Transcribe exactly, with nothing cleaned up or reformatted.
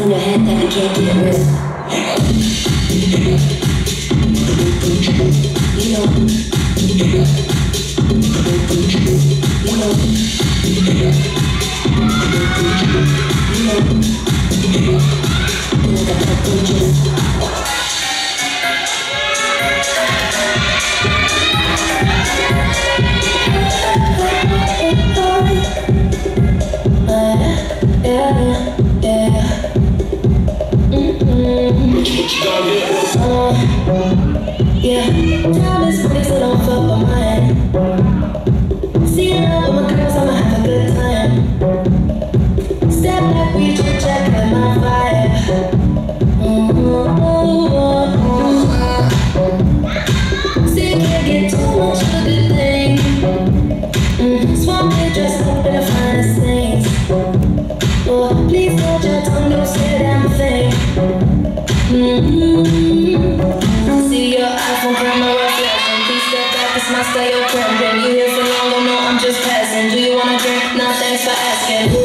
in your head that you can't get rid of. You know, you know, you know, you got that good juice. Yeah, time is money, so don't fuck with mine. See you out with my girls, I'ma have a good time. Step back, we chit chat, with my vibe. Mm-hmm. See, you can't get too much of a good thing. Mm-hmm. Swamp it, dressed up in the finest things. Oh, please hold your tongue, don't say a damn thing. Mm-hmm. See your iPhone camera flashing. Please step back, it's my style cramping. You here for long, don't know I'm just passing. Do you wanna drink? Nah, thanks for asking.